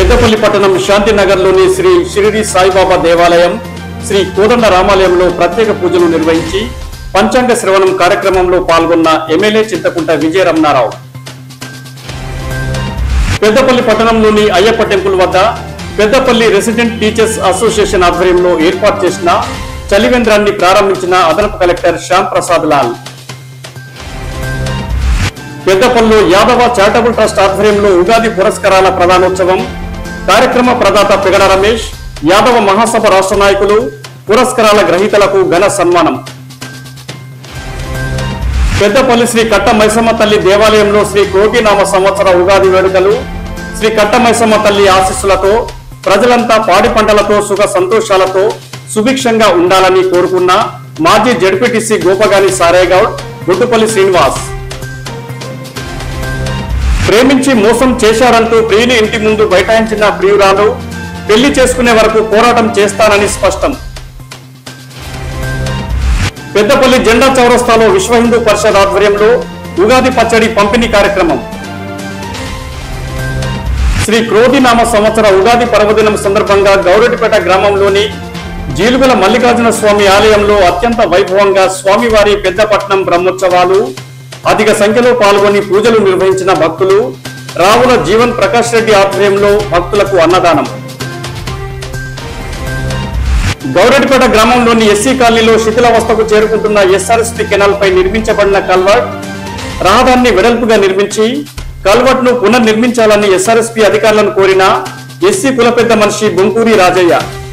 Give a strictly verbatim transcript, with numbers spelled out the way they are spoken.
పెద్దపల్లి పట్టణం శాంతినగర్లోని శ్రీ షిరిడి సాయిబాబా దేవాలయం, శ్రీ కోదండ రామాలయంలో ప్రత్యేక పూజలు నిర్వహించి పంచాంగ శ్రవణం కార్యక్రమంలో పాల్గొన్న ఎమ్మెల్యే చింతకుంట విజయరమణారావు. పెద్దపల్లి పట్టణంలోని అయ్యప్ప టెంపుల్ వద్ద పెద్దపల్లి రెసిడెంట్ టీచర్స్ అసోసియేషన్ ఆధ్వర్యంలో ఏర్పాటు చేసిన చలివేంద్రాన్ని ప్రారంభించిన అదనపు కలెక్టర్ శ్యామ్ ప్రసాద్ లాల్. పెద్దపల్లిలో యాదవ చారిటబుల్ ట్రస్ట్ ఆధ్వర్యంలో ఉగాది పురస్కారాల ప్రధానోత్సవం కార్యక్రమ ప్రదాత పెగడ రమేష్, యాదవ మహాసభ రాష్ట్ర నాయకులు, పురస్కారాల గ్రహీతలకు ఘన సన్మానం. పెద్దపల్లి శ్రీ కట్ట మైసమ్మ తల్లి దేవాలయంలో శ్రీ క్రోధినామ సంవత్సర ఉగాది వేడుకలు, శ్రీ కట్ట మైసమ్మ తల్లి ఆశీస్సులతో ప్రజలంతా పాడి పంటలతో సుఖ సంతోషాలతో సుభిక్షంగా ఉండాలని కోరుకున్న మాజీ జడ్పీటీసీ గోపగాని సారేగౌడ్, గుట్టుపల్లి శ్రీనివాస్. ప్రేమించి మోసం చేశారంటూ ప్రియుని ఇంటి ముందు బైఠాయించిన ప్రియురాలు పెళ్లి చేసుకునే వరకు పోరాటం చేస్తానని స్పష్టం. పెద్దపల్లి జెండా చౌరస్తాలో విశ్వ హిందూ పరిషత్ ఆధ్వర్యంలో ఉగాది పచ్చడి పంపిణీ కార్యక్రమం. శ్రీ క్రోధినామ సంవత్సర ఉగాది పర్వదినం సందర్భంగా గౌరెడ్డిపేట గ్రామంలోని జీలుగల మల్లికార్జున స్వామి ఆలయంలో అత్యంత వైభవంగా స్వామివారి పెద్దపట్నం బ్రహ్మోత్సవాలు, అధిక సంఖ్యలో పాల్గొని పూజలు నిర్వహించిన భక్తులు, రావుల జీవన్ ప్రకాష్ రెడ్డి ఆధ్వర్యంలో భక్తులకు అన్నదానం. గౌరెడ్డిపేట గ్రామంలోని ఎస్సీ కాలనీలో శిథిలావస్థకు చేరుకుంటున్న ఎస్ఆర్ఎస్పీ కెనాల్ పై నిర్మించబడిన కల్వర్ట్ రహదారిని వెడల్పుగా నిర్మించి కల్వర్ట్ ను పునర్నిర్మించాలని ఎస్ఆర్ఎస్పీ అధికారులను కోరిన ఎస్సీ కుల పెద్ద మనిషి బొంకూరి రాజయ్య.